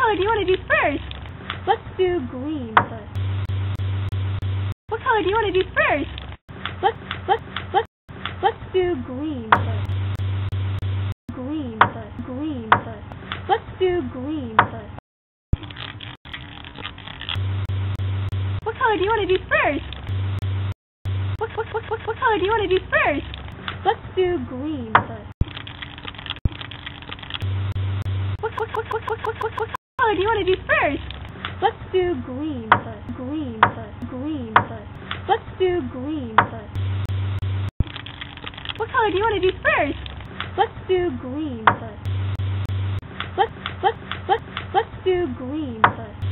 color do you want to do first? Let's do green first. What color do you want to do first? Let's do green first. Green first. Green first. Let's do green first. What color do you want to do first? What color do you want to do first? Let's do green first. What color do you want to do first? Let's do green first. Green first. Green first. Let's do green first. What color do you want to do first? Let's do green first. Let's do green first.